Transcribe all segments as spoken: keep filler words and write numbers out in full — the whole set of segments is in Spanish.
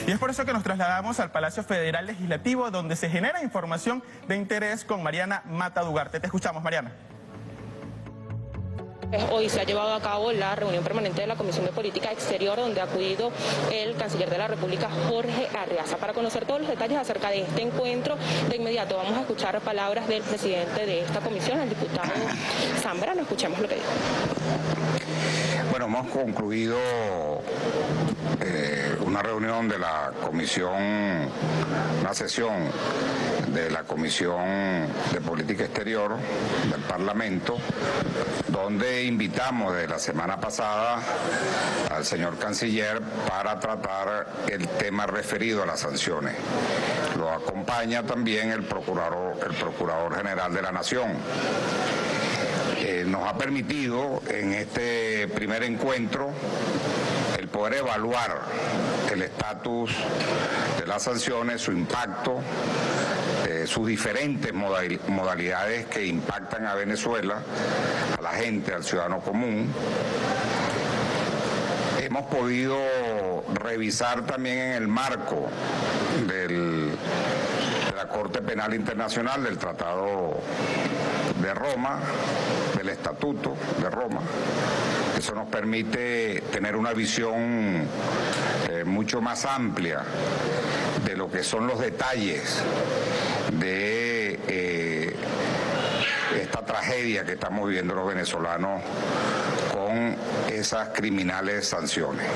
Y es por eso que nos trasladamos al Palacio Federal Legislativo, donde se genera información de interés con Mariana Mata Dugarte. Te escuchamos, Mariana. Hoy se ha llevado a cabo la reunión permanente de la Comisión de Política Exterior, donde ha acudido el canciller de la República, Jorge Arreaza. Para conocer todos los detalles acerca de este encuentro, de inmediato vamos a escuchar palabras del presidente de esta comisión, el diputado Zambrano. Escuchemos lo que dijo. Bueno, hemos concluido eh, una reunión de la comisión, una sesión de la Comisión de Política Exterior del Parlamento, donde invitamos de la semana pasada al señor canciller para tratar el tema referido a las sanciones. Lo acompaña también el procurador, el Procurador General de la Nación. Eh, nos ha permitido en este primer encuentro el poder evaluar el estatus de las sanciones, su impacto, eh, sus diferentes modal, modalidades que impactan a Venezuela, a la gente, al ciudadano común. Hemos podido revisar también en el marco del, de la Corte Penal Internacional, del Tratado de Roma, del Estatuto de Roma. Eso nos permite tener una visión eh, mucho más amplia de lo que son los detalles de eh, esta tragedia que estamos viviendo los venezolanos con esas criminales sanciones.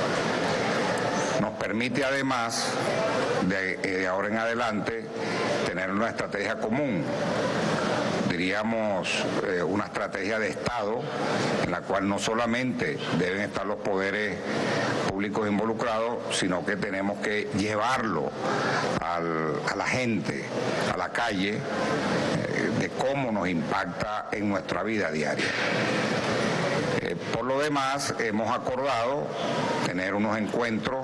Nos permite además, de, de ahora en adelante, tener una estrategia común, diríamos eh, una estrategia de Estado en la cual no solamente deben estar los poderes públicos involucrados, sino que tenemos que llevarlo al, a la gente, a la calle, eh, de cómo nos impacta en nuestra vida diaria. Eh, por lo demás, hemos acordado tener unos encuentros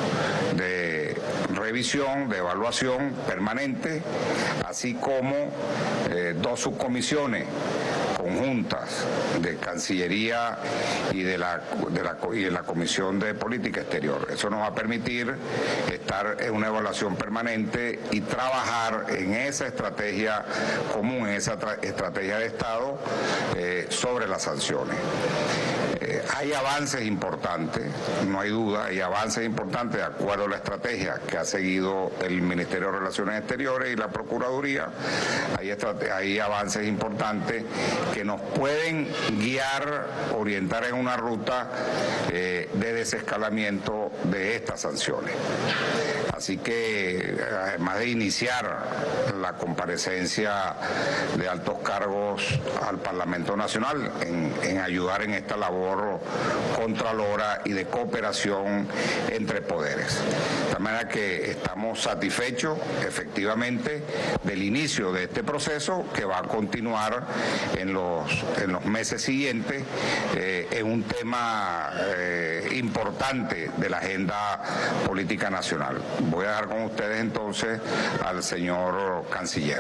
de revisión, de evaluación permanente, así como eh, dos subcomisiones conjuntas de Cancillería y de la, de, la, y de la Comisión de Política Exterior. Eso nos va a permitir estar en una evaluación permanente y trabajar en esa estrategia común, en esa estrategia de Estado eh, sobre las sanciones. Eh, hay avances importantes, no hay duda, hay avances importantes de acuerdo a la estrategia que ha seguido el Ministerio de Relaciones Exteriores y la Procuraduría. Hay, hay avances importantes que nos pueden guiar, orientar en una ruta eh, de desescalamiento de estas sanciones. Así que, además de iniciar la comparecencia de altos cargos al Parlamento Nacional en, en ayudar en esta labor contralora y de cooperación entre poderes. De manera que estamos satisfechos, efectivamente, del inicio de este proceso que va a continuar en los, en los meses siguientes eh, en un tema eh, importante de la agenda política nacional. Voy a dejar con ustedes entonces al señor canciller.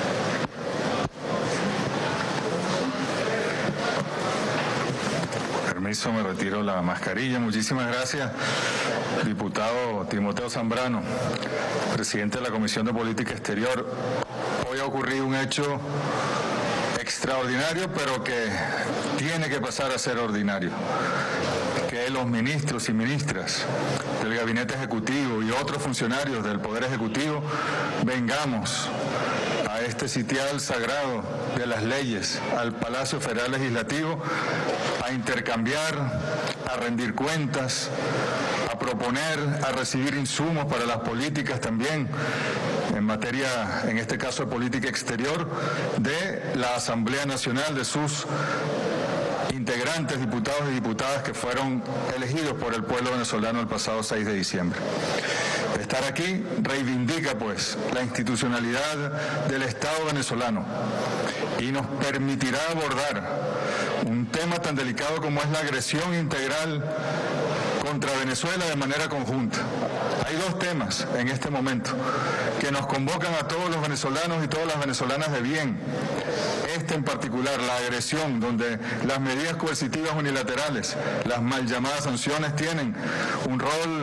Permiso, me retiro la mascarilla. Muchísimas gracias, diputado Timoteo Zambrano, presidente de la Comisión de Política Exterior. Hoy ha ocurrido un hecho extraordinario, pero que tiene que pasar a ser ordinario. Que los ministros y ministras del Gabinete Ejecutivo y otros funcionarios del Poder Ejecutivo vengamos a este sitial sagrado de las leyes, al Palacio Federal Legislativo, a intercambiar, a rendir cuentas, a proponer, a recibir insumos para las políticas también, en materia, en este caso de política exterior, de la Asamblea Nacional, de sus integrantes, diputados y diputadas que fueron elegidos por el pueblo venezolano el pasado seis de diciembre. Estar aquí reivindica, pues, la institucionalidad del Estado venezolano y nos permitirá abordar un tema tan delicado como es la agresión integral contra Venezuela de manera conjunta. Hay dos temas en este momento que nos convocan a todos los venezolanos y todas las venezolanas de bien. Este en particular, la agresión, donde las medidas coercitivas unilaterales, las mal llamadas sanciones, tienen un rol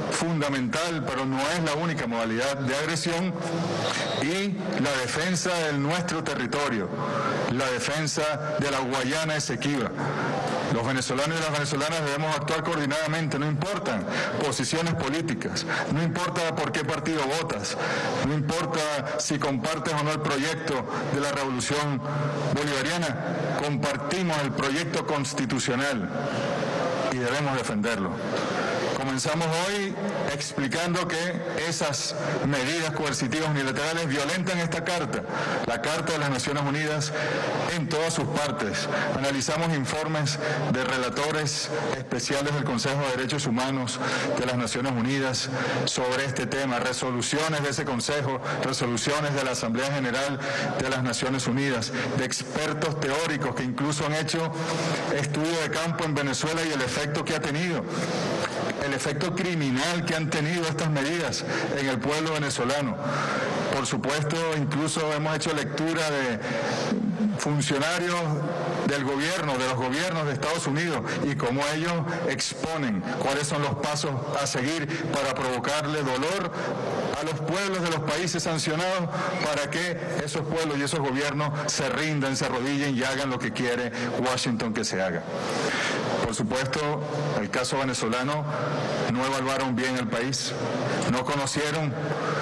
fundamental, pero no es la única modalidad de agresión, y la defensa de nuestro territorio, la defensa de la Guayana Esequiba. Los venezolanos y las venezolanas debemos actuar coordinadamente, no importan posiciones políticas, no importa por qué partido votas, no importa si compartes o no el proyecto de la revolución bolivariana, compartimos el proyecto constitucional y debemos defenderlo. Comenzamos hoy explicando que esas medidas coercitivas unilaterales violentan esta carta, la Carta de las Naciones Unidas, en todas sus partes. Analizamos informes de relatores especiales del Consejo de Derechos Humanos de las Naciones Unidas sobre este tema, resoluciones de ese Consejo, resoluciones de la Asamblea General de las Naciones Unidas, de expertos teóricos que incluso han hecho estudio de campo en Venezuela y el efecto que ha tenido. El efecto criminal que han tenido estas medidas en el pueblo venezolano. Por supuesto, incluso hemos hecho lectura de funcionarios del gobierno, de los gobiernos de Estados Unidos, y cómo ellos exponen cuáles son los pasos a seguir para provocarle dolor a los pueblos de los países sancionados, para que esos pueblos y esos gobiernos se rindan, se arrodillen y hagan lo que quiere Washington que se haga. Por supuesto, el caso venezolano, no evaluaron bien el país, no conocieron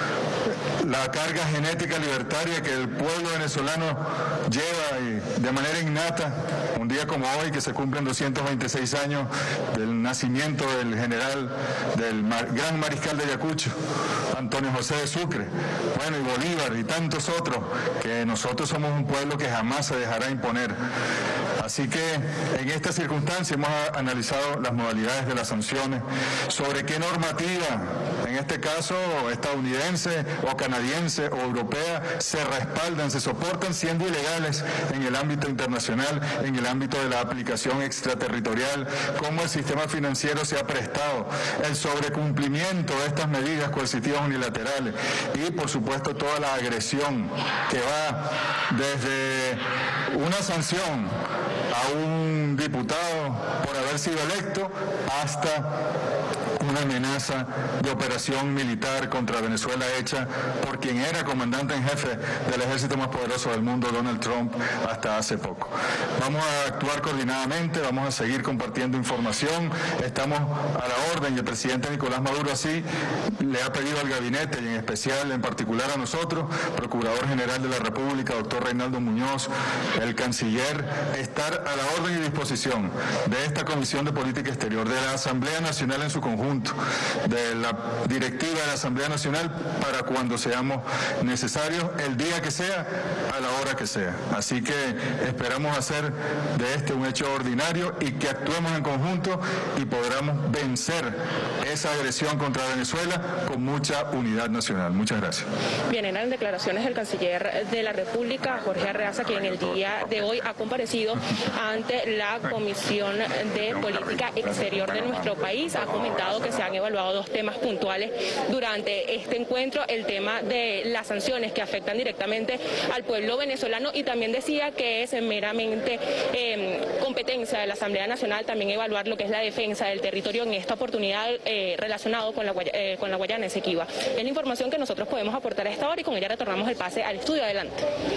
la carga genética libertaria que el pueblo venezolano lleva y de manera innata. Un día como hoy, que se cumplen doscientos veintiséis años del nacimiento del general, del mar, gran mariscal de Ayacucho, Antonio José de Sucre, bueno, y Bolívar y tantos otros, que nosotros somos un pueblo que jamás se dejará imponer. Así que en esta circunstancia hemos analizado las modalidades de las sanciones, sobre qué normativa, en este caso estadounidense o canadiense o europea, se respaldan, se soportan siendo ilegales en el ámbito internacional, en el ámbito de la aplicación extraterritorial, cómo el sistema financiero se ha prestado, el sobrecumplimiento de estas medidas coercitivas unilaterales y, por supuesto, toda la agresión que va desde una sanción a un diputado por haber sido electo hasta una amenaza de operación militar contra Venezuela hecha por quien era comandante en jefe del ejército más poderoso del mundo, Donald Trump, hasta hace poco. Vamos a actuar coordinadamente, vamos a seguir compartiendo información, estamos a la orden, y el presidente Nicolás Maduro así le ha pedido al gabinete, y en especial, en particular a nosotros, Procurador General de la República, doctor Reinaldo Muñoz, el canciller, estar a la orden y disposición de esta Comisión de Política Exterior, de la Asamblea Nacional en su conjunto, de la directiva de la Asamblea Nacional, para cuando seamos necesarios, el día que sea, a la hora que sea. Así que esperamos hacer de este un hecho ordinario y que actuemos en conjunto y podamos vencer esa agresión contra Venezuela con mucha unidad nacional. Muchas gracias. Bien, eran declaraciones del canciller de la República, Jorge Arreaza, quien el día de hoy ha comparecido ante la Comisión de Política Exterior de nuestro país. Ha comentado que se han evaluado dos temas puntuales durante este encuentro, el tema de las sanciones que afectan directamente al pueblo venezolano, y también decía que es meramente eh, competencia de la Asamblea Nacional también evaluar lo que es la defensa del territorio en esta oportunidad eh, relacionado con la, eh, con la Guayana Esequiba. Es la información que nosotros podemos aportar a esta hora y con ella retornamos el pase al estudio. Adelante.